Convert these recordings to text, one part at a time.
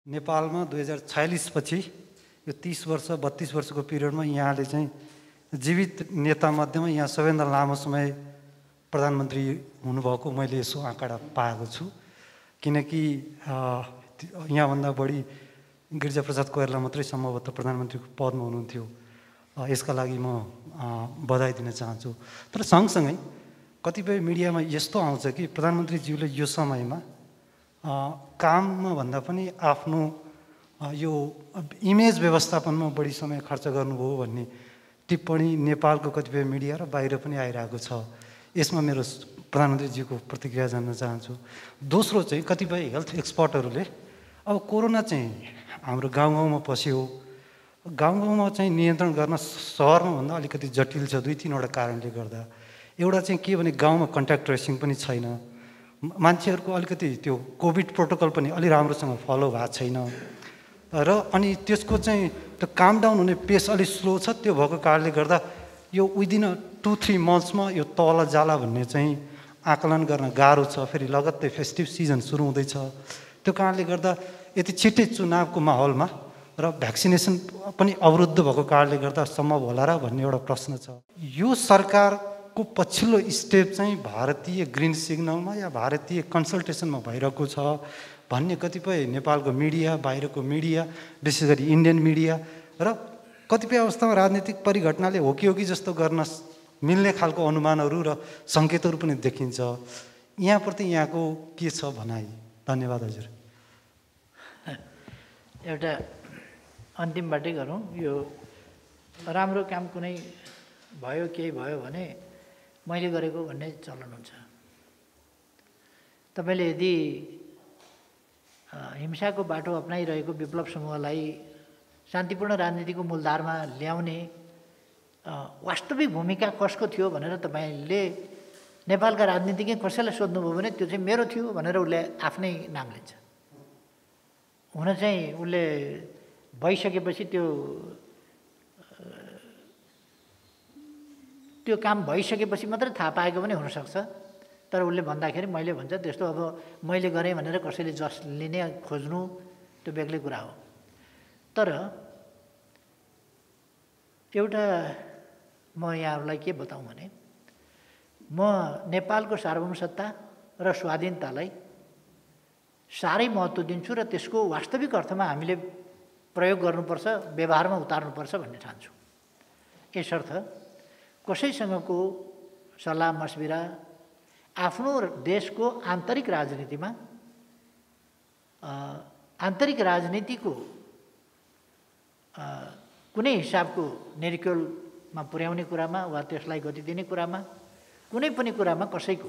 नेपालमा 2046 पछि यो 30 वर्ष 32 वर्षको पिरियडमा यहाँले चाहिँ जीवित नेता मध्येमा यहाँ सबैभन्दा लामो समय प्रधानमन्त्री हुनुभएको मैले यसो आँकडा पाएको छु। किनकि यहाँभन्दा बढी गिरिजाप्रसाद कोइराला मात्रै सम्भवतः प्रधानमन्त्रीको पदमा हुनुहुन्थ्यो। यसका लागि म बधाई दिन चाहन्छु। तर सँगसँगै कतिपय मिडियामा यस्तो आउँछ कि प्रधानमन्त्रीज्यूले यो समयमा काममा भन्दा पनि आफ्नो यो इमेज व्यवस्थापनमा बढी समय खर्च गर्नुभयो भन्ने टिप्पणी नेपालको कतिपय मिडिया र बाहिर पनि आइरहेको छ। यसमा मेरो प्रधानमन्त्रीज्यूको प्रतिक्रिया जान्न चाहन्छु। दोस्रो चाहिँ कतिपय हेल्थ एक्सपर्टहरूले अब कोरोना चाहिँ हाम्रो गाउँ गाउँमा पस्यो, गाउँ गाउँमा चाहिँ नियन्त्रण गर्न सहरमा भन्दा अलिकति जटिल छ 2-3वटा कारणले गर्दा। एउटा चाहिँ के भने गाउँमा कन्ट्याक्ट ट्रेसिङ पनि छैन, मान्छेहरूको अलिकति त्यो कोभिड प्रोटोकल पनि अलि राम्रोसँग फलो भएको छैन र अनि त्यसको चाहिँ त्यो काम डाउन हुने पेस अलिक स्लो छ। त्यो भएको कारणले गर्दा यो विदिन 2-3 मन्थ्समा यो तल जाला भन्ने चाहिँ आकलन गर्न गाह्रो छ। फेरि लगत्तै फेस्टिभ सिजन सुरु हुँदैछ। त्यो कारणले गर्दा यति छिट्टै चुनावको माहौलमा र भ्याक्सिनेसन पनि अवरुद्ध भएको कारणले गर्दा सम्भव होला र भन्ने एउटा प्रश्न छ। यो सरकारको पछिल्लो स्टेप चाहिँ भारतीय ग्रिन सिग्नलमा या भारतीय कन्सल्टेसनमा भइरहेको छ भन्ने कतिपय नेपालको मिडिया, बाहिरको मिडिया, विशेष गरी इन्डियन मिडिया र कतिपय अवस्थामा राजनीतिक परिघटनाले हो कि जस्तो गर्न मिल्ने खालको अनुमानहरू र सङ्केतहरू पनि देखिन्छ। यहाँप्रति यहाँको के छ भनाइ? धन्यवाद हजुर। एउटा अन्तिमबाटै गरौँ। यो राम्रो काम कुनै भयो केही भयो भने मैले गरेको भन्ने चलन हुन्छ। तपाईँले यदि हिंसाको बाटो अपनाइरहेको विप्लव समूहलाई शान्तिपूर्ण राजनीतिको मूलधारमा ल्याउने वास्तविक भूमिका कसको थियो भनेर तपाईँले नेपालका राजनीतिज्ञ कसैलाई सोध्नुभयो भने त्यो चाहिँ मेरो थियो भनेर उसले आफ्नै नाम लिन्छ। हुन चाहिँ उसले भइसकेपछि त्यो काम भइसकेपछि मात्रै थाहा पाएको पनि हुनसक्छ। तर उसले भन्दाखेरि मैले भन्छ त्यस्तो अब मैले गरेँ भनेर कसैले जस लिने खोज्नु त्यो बेग्लै कुरा हो। तर एउटा म यहाँहरूलाई के बताउँ भने म नेपालको सार्वभौमसत्ता र स्वाधीनतालाई साह्रै महत्त्व दिन्छु र त्यसको वास्तविक अर्थमा हामीले प्रयोग गर्नुपर्छ, व्यवहारमा उतार्नुपर्छ भन्ने ठान्छु। यसर्थ कसैसँगको सल्लाह मसविरा आफ्नो देशको आन्तरिक राजनीतिको कुनै हिसाबको निरीक्षणमा पुर्याउने कुरामा वा त्यसलाई गति दिने कुरामा कुनै पनि कुरामा कसैको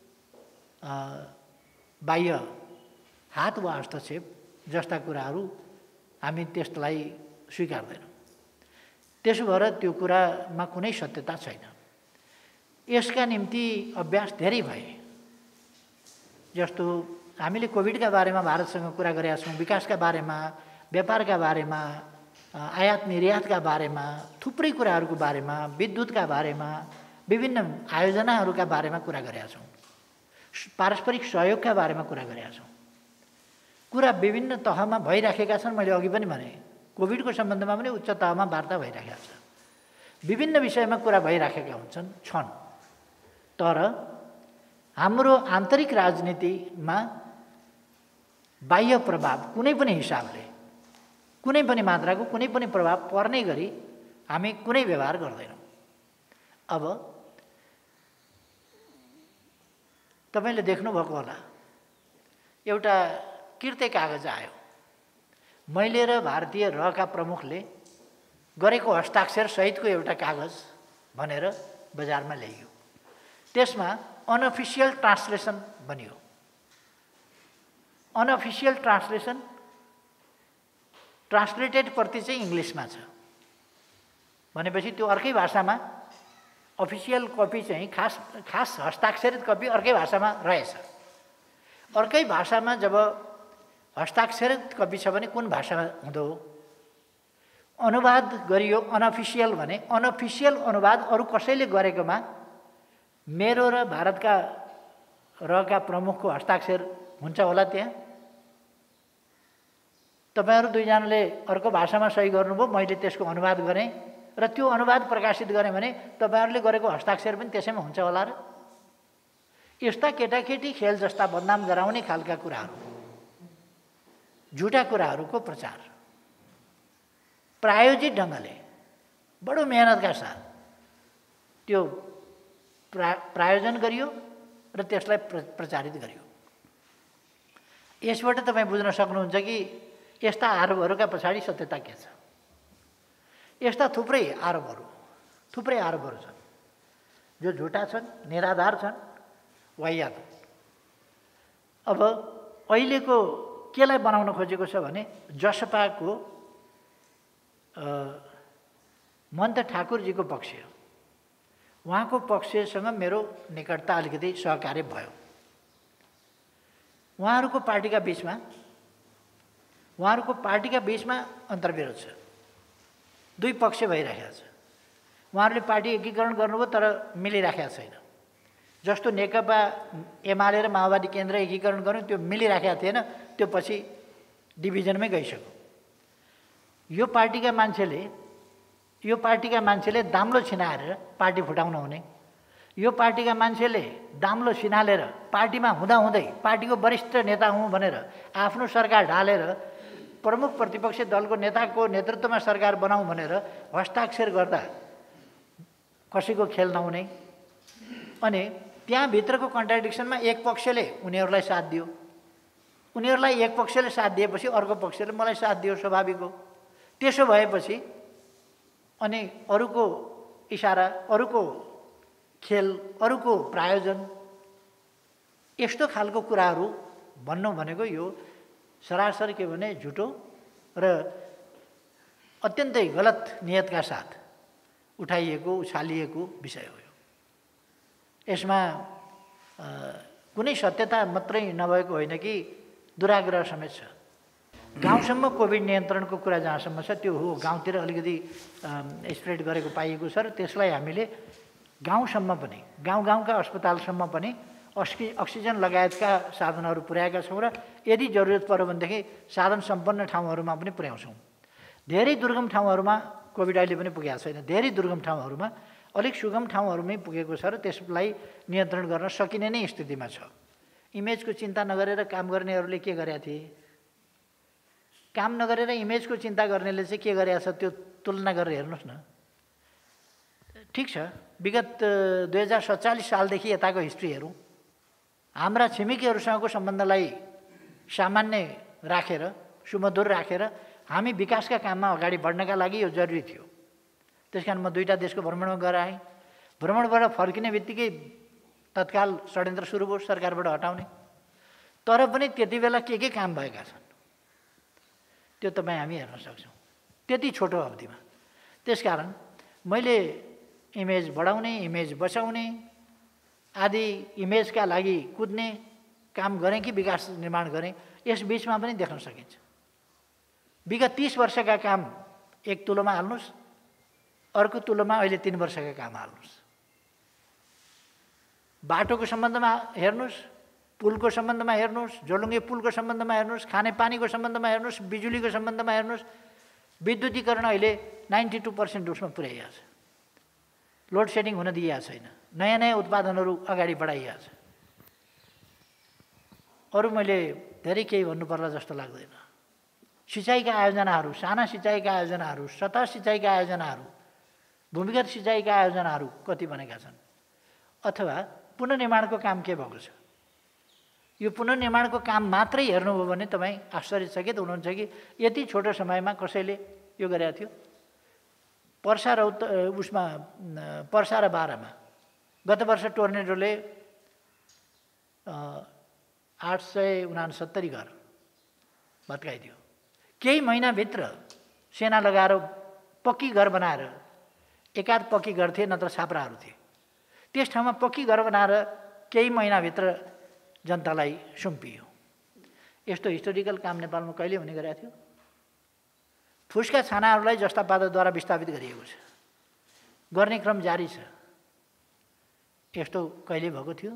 बाह्य हात वा हस्तक्षेप जस्ता कुराहरू हामी त्यसलाई स्वीकार्दैनौँ। त्यसो भएर त्यो कुरामा कुनै सत्यता छैन। यसका निम्ति अभ्यास धेरै भए। जस्तो हामीले कोभिडका बारेमा भारतसँग कुरा गरेका छौँ, विकासका बारेमा, व्यापारका बारेमा, आयात निर्यातका बारेमा, थुप्रै कुराहरूको बारेमा, विद्युतका बारेमा, विभिन्न आयोजनाहरूका बारेमा कुरा गरेका छौँ, पारस्परिक सहयोगका बारेमा कुरा गरेका छौँ। कुरा विभिन्न तहमा भइराखेका छन्। मैले अघि पनि भने कोभिडको सम्बन्धमा पनि उच्च तहमा वार्ता भइराखेको छ। विभिन्न विषयमा कुरा भइराखेका छन्। तर हाम्रो आन्तरिक राजनीतिमा बाह्य प्रभाव कुनै पनि हिसाबले, कुनै पनि मात्राको कुनै पनि प्रभाव पर्ने गरी हामी कुनै व्यवहार गर्दैनौँ। अब तपाईँले देख्नुभएको होला, एउटा कृत्य कागज आयो। मैले र भारतीय रहका प्रमुखले गरेको हस्ताक्षर सहितको एउटा कागज भनेर बजारमा ल्याइयो। त्यसमा अनअफिसियल ट्रान्सलेसन बनियो। अनअफिसियल ट्रान्सलेसन ट्रान्सलेटेड प्रति चाहिँ इङ्ग्लिसमा छ भनेपछि त्यो अर्कै भाषामा, अफिसियल कपी चाहिँ खास हस्ताक्षरित कपी अर्कै भाषामा रहेछ। अर्कै भाषामा जब हस्ताक्षरित कपी छ भने कुन भाषामा हुँदो हो? अनुवाद गरियो अनअफिसियल भने अनअफिसियल अनुवाद अरू कसैले गरेकोमा मेरो र भारतका रहका प्रमुखको हस्ताक्षर हुन्छ होला त्यहाँ? तपाईहरु दुईजनाले अर्को भाषामा सही गर्नुभयो, मैले त्यसको अनुवाद गरेँ र त्यो अनुवाद प्रकाशित गरेँ भने तपाईहरुले गरेको हस्ताक्षर पनि त्यसैमा हुन्छ होला र? यस्ता केटाकेटी खेल जस्ता बदनाम गराउने खालका कुराहरू, झुटा कुराहरूको प्रचार प्रायोजित ढङ्गले बडो मेहनतका साथ त्यो प्रायोजन गरियो र त्यसलाई प्रचारित गरियो। यसबाट तपाईँ बुझ्न सक्नुहुन्छ कि यस्ता आरोपहरूका पछाडि सत्यता के छ। यस्ता थुप्रै आरोपहरू छन् जो झुटा छन्, निराधार छन्, वाहियात। अब अहिलेको केलाई बनाउन खोजेको छ भने जसपाको मन्त ठाकुरजीको पक्ष, उहाँको पक्षसँग मेरो निकटता अलिकति सहकार्य भयो। उहाँहरूको पार्टीका बिचमा अन्तर्विरोध छ, दुई पक्ष भइरहेको छ। उहाँहरूले पार्टी एकीकरण गर्नुभयो तर मिलिराखेको छैन। जस्तो नेकपा एमाले र माओवादी केन्द्र एकीकरण गर्यो त्यो मिलिराखेको थिएन, त्यो पछि डिभिजनमै गइसक्यो। यो पार्टीका मान्छेले दाम्लो छिनाएर पार्टी फुटाउन हुने, यो पार्टीका मान्छेले दाम्लो छिनालेर पार्टीमा हुँदाहुँदै पार्टीको वरिष्ठ नेता हुँ भनेर आफ्नो सरकार ढालेर प्रमुख प्रतिपक्षी दलको नेताको नेतृत्वमा सरकार बनाऊ भनेर हस्ताक्षर गर्दा कसैको खेल नहुने। अनि त्यहाँभित्रको कन्ट्राडिक्सनमा एक पक्षले उनीहरूलाई साथ दियो, उनीहरूलाई एक पक्षले साथ दिएपछि अर्को पक्षले मलाई साथ दियो, स्वाभाविक हो। त्यसो भएपछि अनि अरूको इसारा, अरूको खेल, अरूको प्रायोजन, यस्तो खालको कुराहरू भन्नु भनेको यो सरासर के भने झुटो र अत्यन्तै गलत नियतका साथ उछालिएको विषय हो। यसमा कुनै सत्यता मात्रै नभएको होइन कि दुराग्रह समेत छ। गाउँसम्म कोभिड नियन्त्रणको कुरा जहाँसम्म छ त्यो हो, गाउँतिर अलिकति स्प्रेड गरेको पाइएको छ र त्यसलाई हामीले गाउँसम्म पनि, गाउँका अस्पतालसम्म पनि अक्सिजन लगायतका साधनहरू पुर्याएका छौँ र यदि जरुरत पर्यो भनेदेखि साधन सम्पन्न ठाउँहरूमा पनि पुर्याउँछौँ। धेरै दुर्गम ठाउँहरूमा कोभिड अहिले पनि पुगेको छैन, धेरै दुर्गम ठाउँहरूमा अलिक सुगम ठाउँहरूमै पुगेको छ र त्यसलाई नियन्त्रण गर्न सकिने नै स्थितिमा छ। इमेजको चिन्ता नगरेर काम गर्नेहरूले के गरेका थिए? काम नगरेर इमेजको चिन्ता गर्नेले चाहिँ के गरेका छ त्यो तुलना गरेर हेर्नुहोस् न। ठिक छ, विगत 2047 सालदेखि यताको हिस्ट्री हेरौँ, हाम्रा छिमेकीहरूसँगको सम्बन्धलाई सामान्य राखेर, सुमधुर राखेर हामी विकासका काममा अगाडि बढ्नका लागि यो जरुरी थियो। त्यसकारण म दुईटा देशको भ्रमणमा गएर आएँ। भ्रमणबाट फर्किने बित्तिकै तत्काल षड्यन्त्र सुरु भयो सरकारबाट हटाउने। तर पनि त्यति बेला के काम भएका छन् त्यो तपाईँ हामी हेर्न सक्छौँ त्यति छोटो अवधिमा। त्यसकारण मैले इमेज बढाउने, इमेज बचाउने आदि इमेजका लागि कुद्ने काम गरेँ कि विकास निर्माण गरेँ, यस बिचमा पनि देख्न सकिन्छ। विगत 30 वर्षका काम एक तुलोमा हाल्नुहोस्, अर्को तुलोमा अहिले 3 वर्षका काम हाल्नुहोस्। बाटोको सम्बन्धमा हेर्नुहोस्, पुलको सम्बन्धमा हेर्नुहोस्, जोलुङ्गे पुलको सम्बन्धमा हेर्नुहोस्, खानेपानीको सम्बन्धमा हेर्नुहोस्, बिजुलीको सम्बन्धमा हेर्नुहोस्। विद्युतीकरण अहिले 92% उसमा पुर्याइएको छ, लोड सेडिङ हुन दिइएको छैन, नयाँ नयाँ उत्पादनहरू अगाडि बढाइएको छ। अरू मैले धेरै केही भन्नुपर्ला जस्तो लाग्दैन। सिँचाइका आयोजनाहरू, साना सिँचाइका आयोजनाहरू, सतह सिँचाइका आयोजनाहरू, भूमिगत सिँचाइका आयोजनाहरू कति बनेका छन्? अथवा पुनर्निर्माणको काम के भएको छ? यो पुनर्निर्माणको काम मात्रै हेर्नुभयो भने तपाईँ आश्चर्यचकित हुनुहुन्छ कि यति छोटो समयमा कसैले यो गरेको थियो। पर्सा र बाह्रमा गत वर्ष टोर्नेडोले 869 घर भत्काइदियो। केही महिनाभित्र सेना लगाएर पक्की घर बनाएर, एकाध पक्की घर थिए नत्र छाप्राहरू थिए, त्यस ठाउँमा पक्की घर बनाएर केही महिनाभित्र जनतालाई सुम्पियो। यस्तो हिस्टोरिकल काम नेपालमा कहिले हुने गरेको थियो? फुसका छानाहरूलाई जस्ता पादद्वारा विस्थापित गरिएको छ, गर्ने क्रम जारी छ। यस्तो कहिले भएको थियो?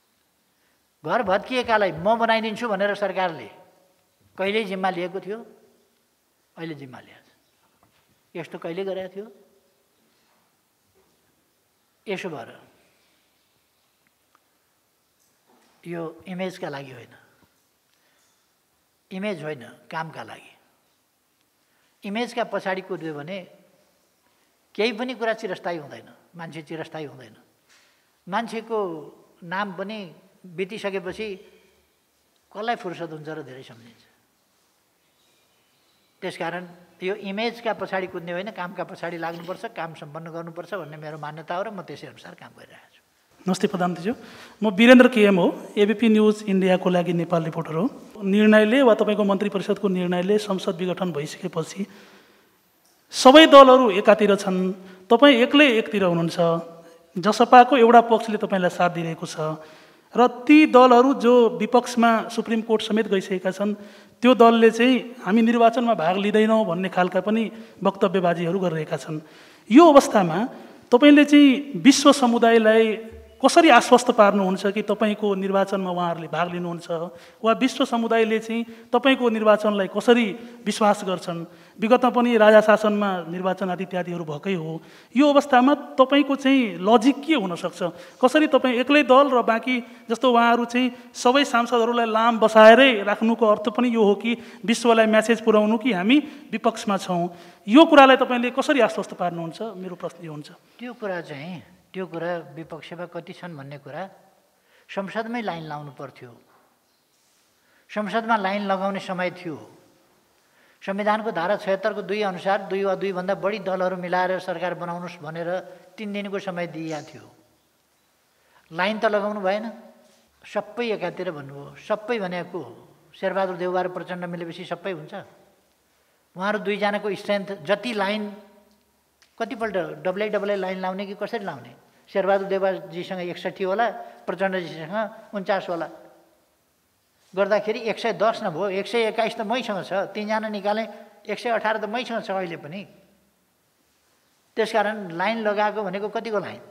घर भत्किएकालाई म बनाइदिन्छु भनेर सरकारले कहिल्यै जिम्मा लिएको थियो? अहिले जिम्मा लिएको छ। यस्तो कहिले गरेको थियो? यसो भएर यो इमेजका लागि होइन, इमेज होइन, कामका लागि। इमेजका पछाडि कुद्यो भने केही पनि कुरा चिरस्थायी हुँदैन, मान्छे चिरस्थायी हुँदैन। मान्छेको नाम पनि बितिसकेपछि कसलाई फुर्सद हुन्छ र धेरै सम्झिन्छ। त्यसकारण यो इमेजका पछाडि कुद्ने होइन, कामका पछाडि लाग्नुपर्छ, काम सम्पन्न गर्नुपर्छ भन्ने मेरो मान्यता हो र म त्यसै अनुसार काम गरिरहेको छु। नमस्ते प्रधानमन्त्रीज्यू, म वीरेन्द्र केएम हो, एबिपी न्युज इन्डियाको लागि नेपाल रिपोर्टर हो। निर्णयले वा तपाईँको मन्त्री परिषदको निर्णयले संसद विघटन भइसकेपछि सबै दलहरू एकातिर छन्, तपाईँ एक्लै एकतिर हुनुहुन्छ। जसपाको एउटा पक्षले तपाईँलाई साथ दिइरहेको छ र ती दलहरू जो विपक्षमा सुप्रिम कोर्ट समेत गइसकेका छन्, त्यो दलले चाहिँ हामी निर्वाचनमा भाग लिँदैनौँ भन्ने खालका पनि वक्तव्यबाजीहरू गरिरहेका छन्। यो अवस्थामा तपाईँले चाहिँ विश्व समुदायलाई कसरी आश्वस्त पार्नुहुन्छ कि तपाईँको निर्वाचनमा उहाँहरूले भाग लिनुहुन्छ, वा विश्व समुदायले चाहिँ तपाईँको निर्वाचनलाई कसरी विश्वास गर्छन्? विगतमा पनि राजा शासनमा निर्वाचन आदि इत्यादिहरू भएकै हो। यो अवस्थामा तपाईँको चाहिँ लजिक के हुनसक्छ? कसरी तपाईँ एक्लै दल र बाँकी जस्तो उहाँहरू चाहिँ सबै सांसदहरूलाई लाम बसाएरै राख्नुको अर्थ पनि यो हो कि विश्वलाई म्यासेज पुर्याउनु कि हामी विपक्षमा छौँ। यो कुरालाई तपाईँले कसरी आश्वस्त पार्नुहुन्छ? मेरो प्रश्न यो हुन्छ। त्यो कुरा विपक्षमा कति छन् भन्ने कुरा संसदमै लाइन लाउनु पर्थ्यो। संसदमा लाइन लगाउने समय थियो। संविधानको धारा 76 को 2 अनुसार 2 वा 2 भन्दा बढी दलहरू मिलाएर सरकार बनाउनुहोस् भनेर 3 दिनको समय दिइएको थियो। लाइन त लगाउनु भएन, सबै एकातिर भन्नुभयो। सबै भनेको शेरबहादुर देउवा र प्रचण्ड मिलेपछि सबै हुन्छ? उहाँहरू दुईजनाको स्ट्रेन्थ जति लाइन कतिपल्ट डबलै लाइन लाउने कि कसरी लाउने? शेरबहादुर देउवाजीसँग 61 होला, प्रचण्डजीसँग 49 होला, गर्दाखेरि 110 नभयो, 121 त मैसँग छ। 3 जना निकाले 118 त मैसँग छ अहिले पनि। त्यसकारण लाइन लगाएको भनेको कतिको लाइन?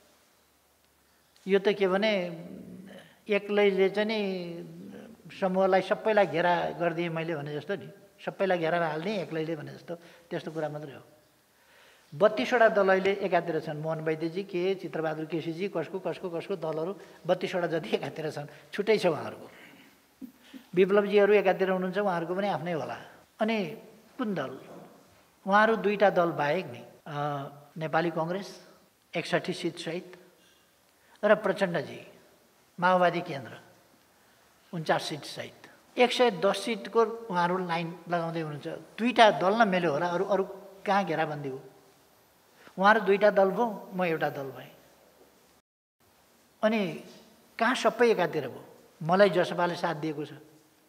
यो त के भने एक्लैले चाहिँ नि समूहलाई सबैलाई घेरा गरिदिएँ मैले भने जस्तो नि, सबैलाई घेरामा हालिदिएँ एक्लैले भने जस्तो, त्यस्तो कुरा मात्रै हो। 32वटा दलहरूले एकातिर छन्। मोहन वैद्यजी के, चित्रबहादुर केसीजी, कसको दलहरू 32वटा जति एकातिर छन्। छुट्टै छ उहाँहरूको। विप्लवजीहरू एकातिर हुनुहुन्छ, उहाँहरूको पनि आफ्नै होला। अनि कुन दल? उहाँहरू 2टा दल बाहेक नि नेपाली कङ्ग्रेस 61 सिट सहित र प्रचण्डजी माओवादी केन्द्र 49 सिट सहित 110 सिटको उहाँहरू लाइन लगाउँदै हुनुहुन्छ। 2टा दल न मेल्यो होला, अरू कहाँ घेराबन्दी हो? उहाँहरू 2टा दल भयो, म एउटा दल भएँ। अनि कहाँ सबै एकातिर भयो? मलाई जसपाले साथ दिएको छ,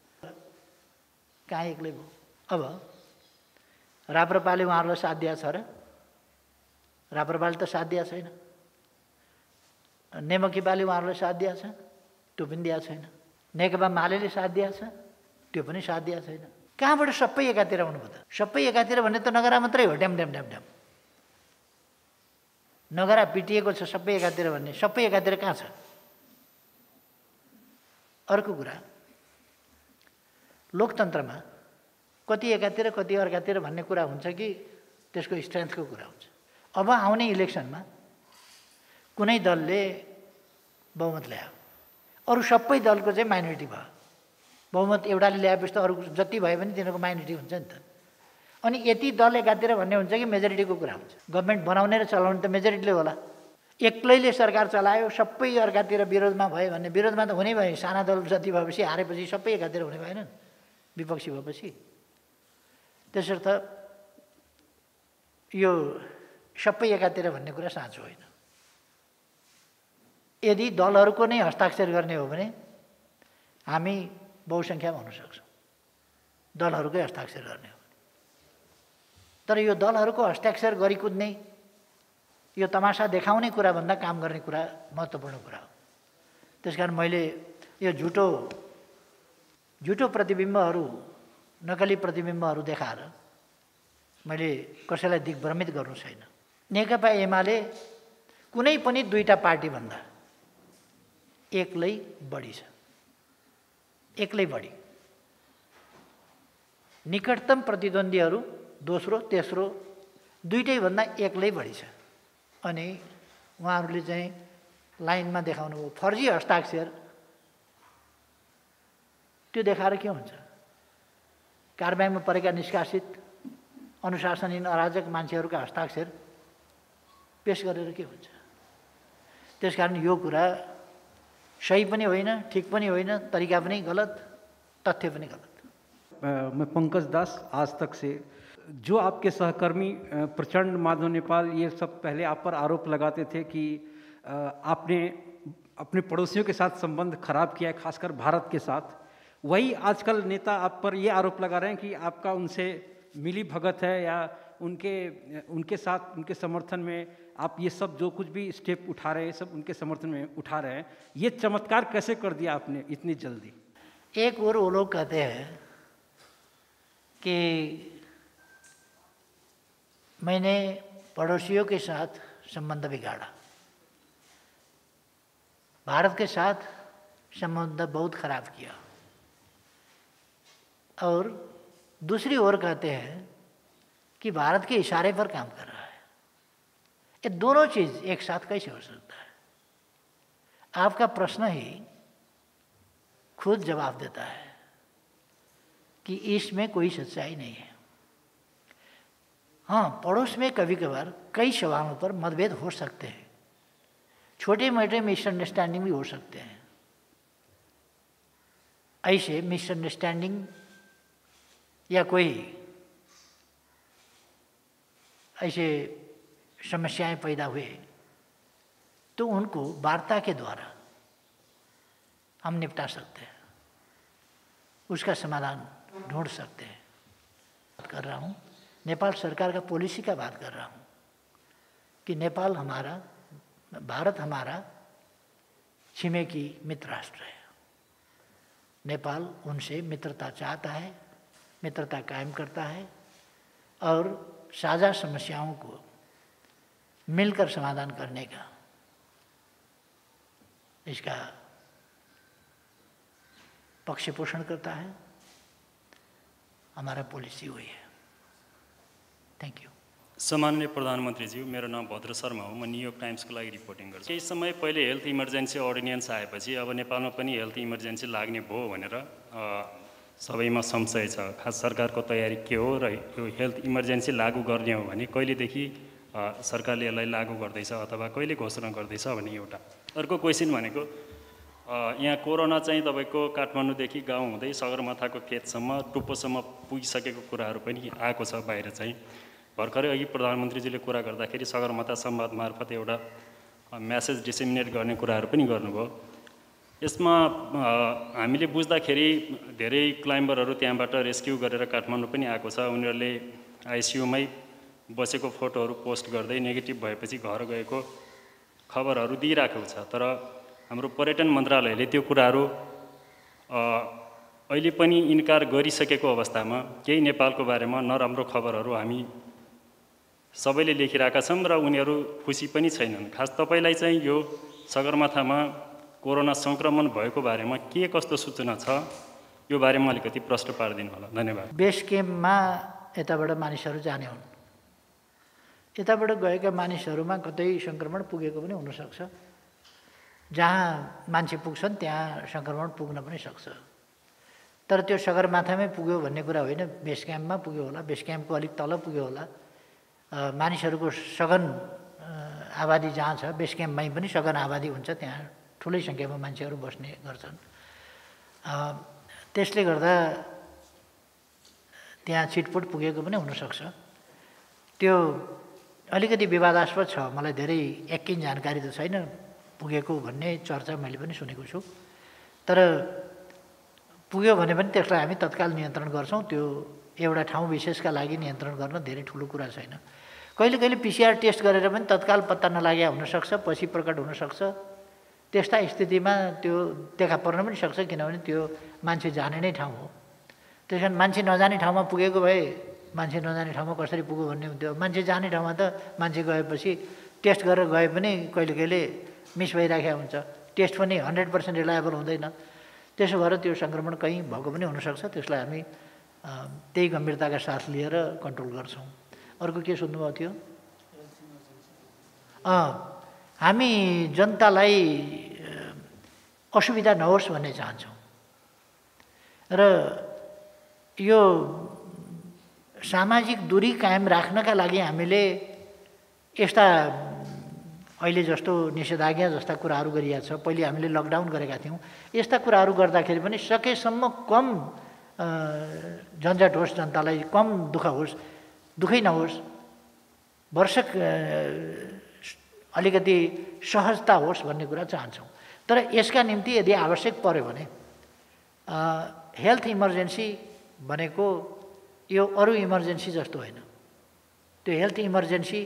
कहाँ एक्लै भयो? अब राप्रपाले उहाँहरूलाई साथ दिएको छ र? राप्रपाले त साथ दिएको छैन। नेमकीपाले उहाँहरूलाई साथ दिएको छ, त्यो पनि दिएको छैन। नेकपा मालेले साथ दिएको छ, त्यो पनि साथ दिएको छैन। कहाँबाट सबै एकातिर आउनुभयो त? सबै एकातिर भन्ने त नगरा मात्रै हो। ड्याम नगरा पिटिएको छ सबै एकातिर भन्ने। सबै एकातिर कहाँ छ? अर्को कुरा, लोकतन्त्रमा कति एकातिर कति अर्कातिर भन्ने कुरा हुन्छ कि त्यसको स्ट्रेन्थको कुरा हुन्छ। अब आउने इलेक्सनमा कुनै दलले बहुमत ल्यायो, अरू सबै दलको चाहिँ माइनोरिटी भयो। बहुमत एउटाले ल्याएपछि त अरू जति भए पनि तिनीहरूको माइनोरिटी हुन्छ नि त। अनि यति दल एकातिर भन्ने हुन्छ कि मेजोरिटीको कुरा हुन्छ। गभर्मेन्ट बनाउने र चलाउने त मेजोरिटीले होला। एक्लैले सरकार चलायो, सबै अर्कातिर विरोधमा भयो भन्ने, विरोधमा त हुने भयो। साना दल जति भएपछि हारेपछि सबै एकातिर हुने भएन विपक्षी भएपछि। त्यसर्थ यो सबै एकातिर भन्ने कुरा साँचो होइन। यदि दलहरूको नै हस्ताक्षर गर्ने हो भने हामी बहुसङ्ख्यामा हुन सक्छौँ, दलहरूकै हस्ताक्षर गर्ने हो। तर यो दलहरूको हस्ताक्षर गरी कुद्ने, यो तमासा देखाउने कुराभन्दा काम गर्ने कुरा महत्त्वपूर्ण कुरा हो। त्यसकारण मैले यो झुटो प्रतिबिम्बहरू, नकली प्रतिबिम्बहरू देखाएर मैले कसैलाई दिग्भ्रमित गर्नु छैन। नेकपा एमाले कुनै पनि 2टा पार्टीभन्दा एक्लै बढी छ, एक्लै बढी। निकटतम प्रतिद्वन्द्वीहरू दोस्रो तेस्रो दुईटैभन्दा एक्लै बढी छ। अनि उहाँहरूले चाहिँ लाइनमा देखाउनु भयो फर्जी हस्ताक्षर, त्यो देखाएर के हुन्छ? कारबाहीमा परेका निष्कासित अनुशासनहीन अराजक मान्छेहरूका हस्ताक्षर पेश गरेर के हुन्छ? त्यसकारण यो कुरा सही पनि होइन, ठिक पनि होइन, तरिका पनि गलत, तथ्य पनि गलत। मैं पंकज दास, आज तक से। जो आपके सहकर्मी प्रचंड, माधव नेपाल, ये सब पहले आप पर आरोप लगाते थे कि आपने अपने पड़ोसियों के साथ संबंध खराब किया है, खासकर भारत के साथ, वही आजकल नेता आप पर ये आरोप लगा रहे हैं कि आपका उनसे मिली भगत है या उनके साथ, उनके समर्थन में आप ये सब जो कुछ भी स्टेप उठा रहे हैं सब उनके समर्थन में उठा रहे हैं। ये चमत्कार कैसे कर दिया आपने इतनी जल्दी? एक और वो लोग कहते हैं कि मैंने पड़ोसियों के साथ संबंध बिगाड़ा, भारत के साथ संबंध बहुत खराब किया, और दूसरी ओर कहते हैं कि भारत के इशारे पर काम कर रहा है। ये दोनों चीज़ एक साथ कैसे हो सकता है? आपका प्रश्न ही खुद जवाब देता है कि इसमें कोई सच्चाई नहीं है। हाँ, पड़ोस में कभी कभार कई सवालों पर मतभेद हो सकते हैं, छोटे मोटे मिसअंडरस्टैंडिंग भी हो सकते हैं। ऐसे मिसअंडरस्टैंडिंग या कोई ऐसे समस्याएं पैदा हुए तो उनको वार्ता के द्वारा हम निपटा सकते हैं, उसका समाधान ढूंढ सकते हैं। बात कर रहा हूँ नेपाल सरकार का पॉलिसी का बात कर रहा हूँ कि नेपाल हमारा, भारत हमारा छिमेकी मित्र राष्ट्र है। नेपाल उनसे मित्रता चाहता है, मित्रता कायम करता है और साझा समस्याओं को मिलकर समाधान करने का इसका पक्ष पोषण करता है। हमारा पॉलिसी वही है। Thank you. सम्माननीय प्रधानमन्त्रीज्यू, मेरो नाम भद्र शर्मा हो। म न्युयोर्क टाइम्सको लागि रिपोर्टिङ गर्छु। केही समय पहिले हेल्थ इमर्जेन्सी अर्डिनेन्स आएपछि अब नेपालमा पनि हेल्थ इमर्जेन्सी लाग्ने भयो भनेर सबैमा संशय छ। खास सरकारको तयारी के हो र यो हेल्थ इमर्जेन्सी लागू गर्ने हो भने कहिलेदेखि सरकारले यसलाई लागू गर्दैछ अथवा कहिले घोषणा गर्दैछ भन्ने एउटा। अर्को क्वेसन भनेको यहाँ कोरोना चाहिँ तपाईँको काठमाडौँदेखि गाउँ हुँदै सगरमाथाको खेतसम्म, टुप्पोसम्म पुगिसकेको कुराहरू पनि आएको छ बाहिर चाहिँ। भर्खरै अघि प्रधानमन्त्रीजीले कुरा गर्दाखेरि सगरमाथा संवाद मार्फत एउटा म्यासेज डिसेमिनेट गर्ने कुराहरू पनि गर्नुभयो। यसमा हामीले बुझ्दाखेरि धेरै क्लाइम्बरहरू त्यहाँबाट रेस्क्यु गरेर काठमाडौँ पनि आएको छ। उनीहरूले आइसियुमै बसेको फोटोहरू पोस्ट गर्दै नेगेटिभ भएपछि घर गएको खबरहरू दिइराखेको छ। तर हाम्रो पर्यटन मन्त्रालयले त्यो कुराहरू अहिले पनि इन्कार गरिसकेको अवस्थामा केही नेपालको बारेमा नराम्रो खबरहरू हामी सबैले लेखिरहेका छौँ र उनीहरू खुसी पनि छैनन्। खास तपाईँलाई चाहिँ यो सगरमाथामा कोरोना सङ्क्रमण भएको बारेमा के कस्तो सूचना छ, यो बारेमा अलिकति प्रश्न पारिदिनु होला। धन्यवाद। बेस क्याम्पमा यताबाट मानिसहरू जाने हुन्, यताबाट गएका मानिसहरूमा कतै सङ्क्रमण पुगेको पनि हुनसक्छ। जहाँ मान्छे पुग्छन् त्यहाँ सङ्क्रमण पुग्न पनि सक्छ। तर त्यो सगरमाथामै पुग्यो भन्ने कुरा होइन, बेस क्याम्पमा पुग्यो होला, बेस क्याम्पको अलिक तल पुग्यो होला। मानिसहरूको सघन आबादी जहाँ छ बेस क्याम्पमै पनि सघन आबादी हुन्छ, त्यहाँ ठुलै सङ्ख्यामा मान्छेहरू बस्ने गर्छन्। त्यसले गर्दा त्यहाँ छिटपुट पुगेको पनि हुनसक्छ। त्यो अलिकति विवादास्पद छ, मलाई धेरै यकिन जानकारी त छैन पुगेको भन्ने चर्चा मैले पनि सुनेको छु। तर पुग्यो भने पनि त्यसलाई हामी तत्काल नियन्त्रण गर्छौँ। त्यो एउटा ठाउँ विशेषका लागि नियन्त्रण गर्न धेरै ठुलो कुरा छैन। कहिले कहिले पिसिआर टेस्ट गरेर पनि तत्काल पत्ता नलागे हुनसक्छ, पछि प्रकट हुनसक्छ। त्यस्ता स्थितिमा त्यो देखा पर्न पनि सक्छ, किनभने त्यो मान्छे जाने नै ठाउँ हो। त्यस कारण मान्छे नजाने ठाउँमा पुगेको भए मान्छे नजाने ठाउँमा कसरी पुग्यो भन्ने हुन्थ्यो। मान्छे जाने ठाउँमा त मान्छे गएपछि टेस्ट गरेर गए पनि कहिले कहिले मिस भइराखेको हुन्छ, टेस्ट पनि 100% रिलायबल हुँदैन। त्यसो भएर त्यो सङ्क्रमण कहीँ भएको पनि हुनसक्छ। त्यसलाई हामी त्यही गम्भीरताका साथ लिएर कन्ट्रोल गर्छौँ। अर्को के सोध्नुभएको थियो? हामी जनतालाई असुविधा नहोस् भन्ने चाहन्छौँ र यो सामाजिक दूरी कायम राख्नका लागि हामीले यस्ता अहिले जस्तो निषेधाज्ञा जस्ता कुराहरू गरिएको छ। पहिले हामीले लकडाउन गरेका थियौँ। यस्ता कुराहरू गर्दाखेरि पनि सकेसम्म कम झन्झट होस्, जनतालाई कम दुःखै नहोस्, वर्षक अलिकति सहजता होस् भन्ने कुरा चाहन्छौँ। तर यसका निम्ति यदि आवश्यक पर्यो भने हेल्थ इमर्जेन्सी भनेको यो अरू इमर्जेन्सी जस्तो होइन। त्यो हेल्थ इमर्जेन्सी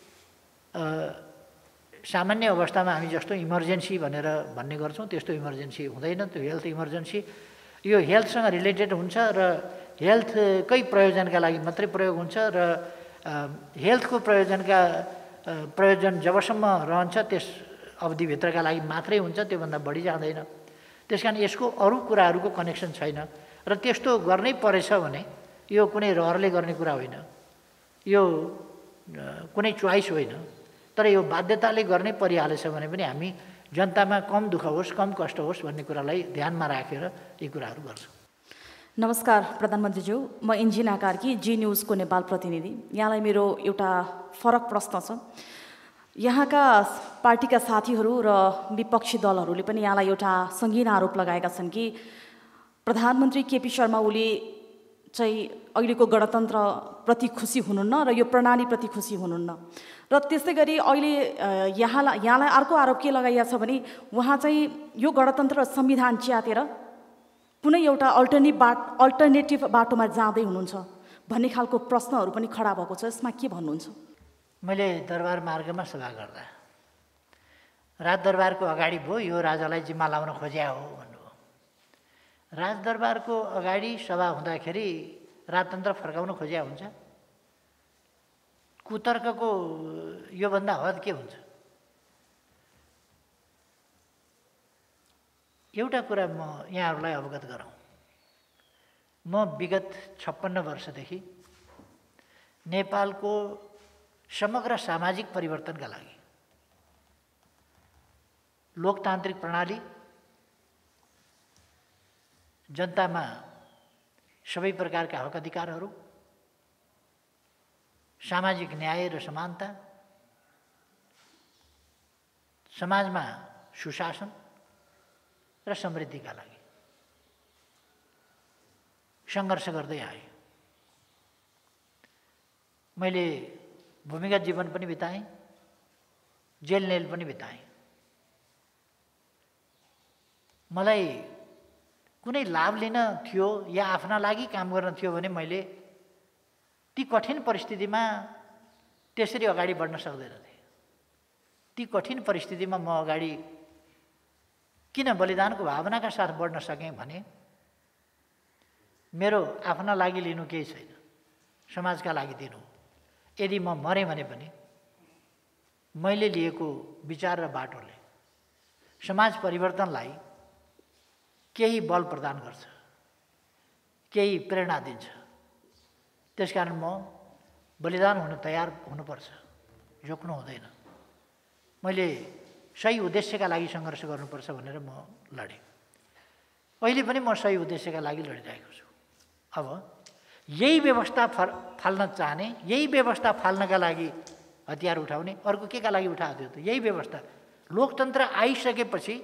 सामान्य अवस्थामा हामी जस्तो इमर्जेन्सी भन्ने गर्छौँ त्यस्तो इमर्जेन्सी हुँदैन। त्यो हेल्थ इमर्जेन्सी यो हेल्थसँग रिलेटेड हुन्छ र हेल्थकै प्रयोजनका लागि मात्रै प्रयोग हुन्छ र हेल्थको प्रयोजन जबसम्म रहन्छ त्यस अवधिभित्रका लागि मात्रै हुन्छ, त्योभन्दा बढी जाँदैन। त्यस कारण यसको अरू कुराहरूको कनेक्सन छैन र त्यस्तो गर्नै परेछ भने यो कुनै रहरले गर्ने कुरा होइन, यो कुनै चोइस होइन। तर यो बाध्यताले गर्नै परिहालेछ भने पनि हामी जनतामा कम दुःख होस्, कम कष्ट होस् भन्ने कुरालाई ध्यानमा राखेर यी कुराहरू गर्छौँ। नमस्कार प्रधानमन्त्रीज्यू, म इन्जिना कार्की, जी न्युजको नेपाल प्रतिनिधि। यहाँलाई मेरो एउटा फरक प्रश्न छ। यहाँका पार्टीका साथीहरू र विपक्षी दलहरूले पनि यहाँलाई एउटा सङ्गीन आरोप लगाएका छन् कि प्रधानमन्त्री केपी शर्मा ओली चाहिँ अहिलेको गणतन्त्रप्रति खुसी हुनुहुन्न र यो प्रणालीप्रति खुसी हुनुहुन्न। र त्यस्तै गरी अहिले यहाँलाई अर्को आरोप के लगाइएको छ भने उहाँ चाहिँ यो गणतन्त्र र संविधान च्यातेर कुनै एउटा अल्टरनेटिभ बाटोमा जाँदै हुनुहुन्छ भन्ने खालको प्रश्नहरू पनि खडा भएको छ। यसमा के भन्नुहुन्छ? मैले दरबार मार्गमा सभा गर्दा राजदरबारको अगाडि भयो यो राजालाई जिम्मा लाउन खोज्या हो भन्नुभयो। राजदरबारको अगाडि सभा हुँदाखेरि राजतन्त्र फर्काउन खोज्या हुन्छ? कुतर्कको योभन्दा हद के हुन्छ? एउटा कुरा म यहाँहरूलाई अवगत गराउँ, म विगत 56 वर्षदेखि नेपालको समग्र सामाजिक परिवर्तनका लागि लोकतान्त्रिक प्रणाली, जनतामा सबै प्रकारका हक अधिकारहरू, सामाजिक न्याय र समानता, समाजमा सुशासन र समृद्धिका लागि सङ्घर्ष गर्दै आएँ। मैले भूमिगत जीवन पनि बिताएँ, जेल नेल पनि बिताएँ। मलाई कुनै लाभ लिन थियो या आफ्ना लागि काम गर्न थियो भने मैले ती कठिन परिस्थितिमा त्यसरी अगाडि बढ्न सक्दैनथेँ। ती कठिन परिस्थितिमा म अगाडि किन बलिदानको भावनाका साथ बढ्न सकेँ भने मेरो आफ्ना लागि लिनु केही छैन, समाजका लागि दिनु। यदि म मरेँ भने पनि मैले लिएको विचार र बाटोले समाज परिवर्तनलाई केही बल प्रदान गर्छ, केही प्रेरणा दिन्छ। त्यसकारण म बलिदान हुन तयार हुनुपर्छ, जोक्नु हुँदैन। मैले सही उद्देश्यका लागि सङ्घर्ष गर्नुपर्छ भनेर म लडेँ। अहिले पनि म सही उद्देश्यका लागि लडिरहेको छु। अब यही व्यवस्था फाल्न चाहने, यही व्यवस्था फाल्नका लागि हतियार उठाउने, अर्को के का लागि उठाएको थियो त? यही व्यवस्था। लोकतन्त्र आइसकेपछि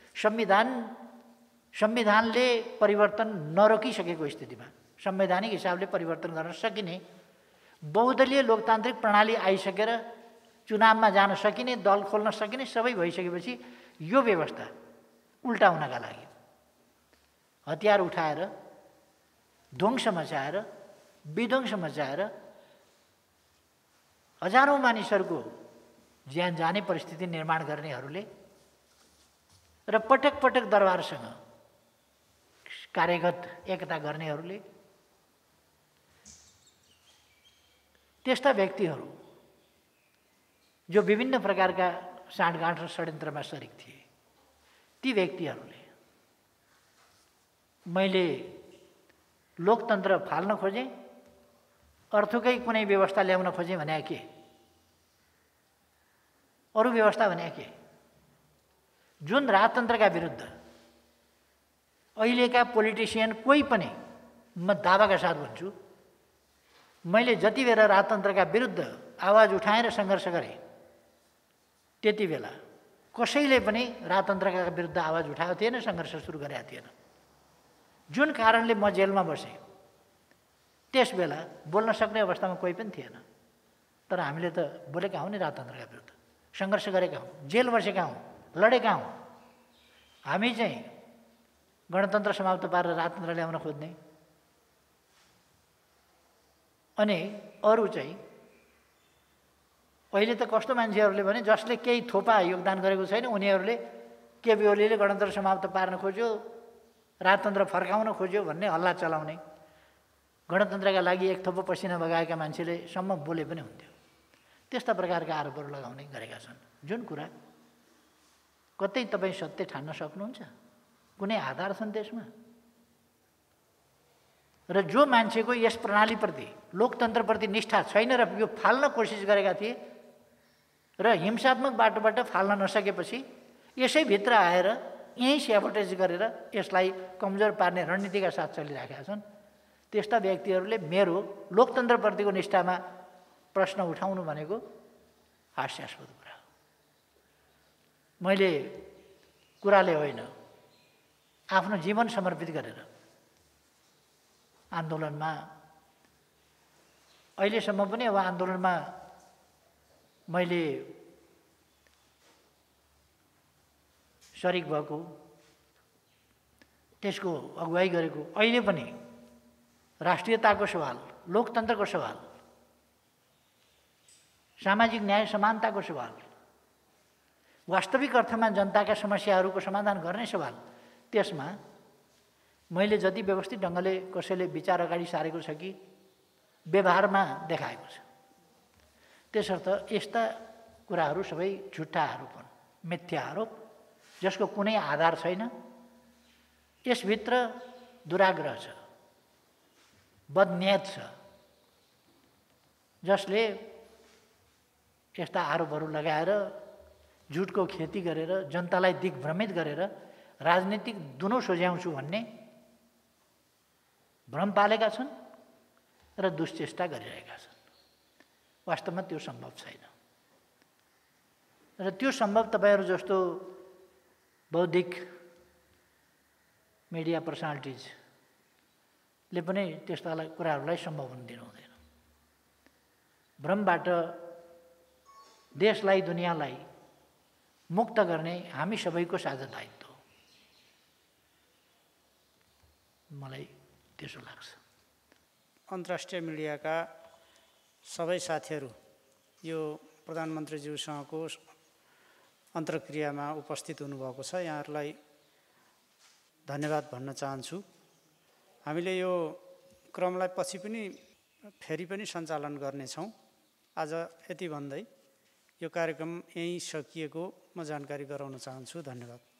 संविधानले परिवर्तन नरोकिसकेको स्थितिमा संवैधानिक हिसाबले परिवर्तन गर्न सकिने, बहुदलीय लोकतान्त्रिक प्रणाली आइसकेर चुनावमा जान सकिने, दल खोल्न सकिने सबै भइसकेपछि यो व्यवस्था उल्टाउनका लागि हतियार उठाएर ध्वंस मचाएर, विध्वंस मचाएर हजारौँ मानिसहरूको ज्यान जाने परिस्थिति निर्माण गर्नेहरूले र पटक पटक दरबारसँग कार्यगत एकता गर्नेहरूले, त्यस्ता व्यक्तिहरू जो विभिन्न प्रकारका साँठगाँठ र षड्यन्त्रमा सरिक थिए, ती व्यक्तिहरूले मैले लोकतन्त्र फाल्न खोजेँ, अर्थकै कुनै व्यवस्था ल्याउन खोजेँ भने के? अरू व्यवस्था भने के? जुन राजतन्त्रका विरुद्ध अहिलेका पोलिटिसियन कोही पनि, म दावाका साथ भन्छु, मैले जति बेला राजतन्त्रका विरुद्ध आवाज उठाएर सङ्घर्ष गरेँ, त्यति बेला कसैले पनि राजतन्त्रका विरुद्ध आवाज उठाएको थिएन, सङ्घर्ष सुरु गरेका थिएन। जुन कारणले म जेलमा बसेँ, त्यस बेला बोल्न सक्ने अवस्थामा कोही पनि थिएन। तर हामीले त बोलेका हौँ नि राजतन्त्रका विरुद्ध, सङ्घर्ष गरेका हौँ, जेल बसेका हौँ, लडेका हौँ। हामी चाहिँ गणतन्त्र समाप्त पारेर राजतन्त्र ल्याउन खोज्ने, अनि अरू चाहिँ अहिले त कस्तो मान्छेहरूले भने जसले केही थोपा योगदान गरेको छैन उनीहरूले केपी ओलीले गणतन्त्र समाप्त पार्न खोज्यो, राजतन्त्र फर्काउन खोज्यो भन्ने हल्ला चलाउने, गणतन्त्रका लागि एक थोपो पसिना बगाएका मान्छेले सम्म बोले पनि हुन्थ्यो। त्यस्ता प्रकारका आरोपहरू लगाउने गरेका छन्। जुन कुरा कतै तपाईँ सत्य ठान्न सक्नुहुन्छ? कुनै आधार छन् त्यसमा? र जो मान्छेको यस प्रणालीप्रति, लोकतन्त्रप्रति निष्ठा छैन र यो फाल्न कोसिस गरेका थिए र हिंसात्मक बाटोबाट फाल्न नसकेपछि यसैभित्र आएर यहीँ स्याबोटेज गरेर यसलाई कमजोर पार्ने रणनीतिका साथ चलिरहेका छन्, त्यस्ता व्यक्तिहरूले मेरो लोकतन्त्रप्रतिको निष्ठामा प्रश्न उठाउनु भनेको हास्यास्पद कुरा हो। मैले कुराले होइन, आफ्नो जीवन समर्पित गरेर आन्दोलनमा, अहिलेसम्म पनि अब आन्दोलनमा मैले सरिक भएको, त्यसको अगुवाई गरेको, अहिले पनि राष्ट्रियताको सवाल, लोकतन्त्रको सवाल, सामाजिक न्याय समानताको सवाल, वास्तविक अर्थमा जनताका समस्याहरूको समाधान गर्ने सवाल, त्यसमा मैले जति व्यवस्थित ढङ्गले कसैले विचार अगाडि सारेको छ कि व्यवहारमा देखाएको छ, त्यसर्थ यस्ता कुराहरू सबै झुट्टा आरोप हुन्, मिथ्या आरोप, जसको कुनै आधार छैन। यसभित्र दुराग्रह छ, बदनियत छ, जसले यस्ता आरोपहरू लगाएर झुटको खेती गरेर जनतालाई दिग्भ्रमित गरेर राजनीतिक दुनो सोझ्याउँछु भन्ने भ्रम पालेका छन् र दुश्चेष्टा गरिरहेका छन्। वास्तवमा त्यो सम्भव छैन र त्यो सम्भव तपाईँहरू जस्तो बौद्धिक मिडिया पर्सनालिटिजले पनि त्यस्ता कुराहरूलाई सम्भव हुन दिनु हुँदैन। भ्रमबाट देशलाई, दुनियाँलाई मुक्त गर्ने हामी सबैको साझा दायित्व हो, मलाई त्यसो लाग्छ। अन्तर्राष्ट्रिय मिडियाका सबै साथीहरू यो प्रधानमन्त्रीज्यूसँगको अन्तर्क्रियामा उपस्थित हुनुभएको छ, यहाँहरूलाई धन्यवाद भन्न चाहन्छु। हामीले यो क्रमलाई पछि पनि फेरि पनि सञ्चालन गर्नेछौँ। आज यति भन्दै यो कार्यक्रम यहीँ सकिएको म जानकारी गराउन चाहन्छु। धन्यवाद।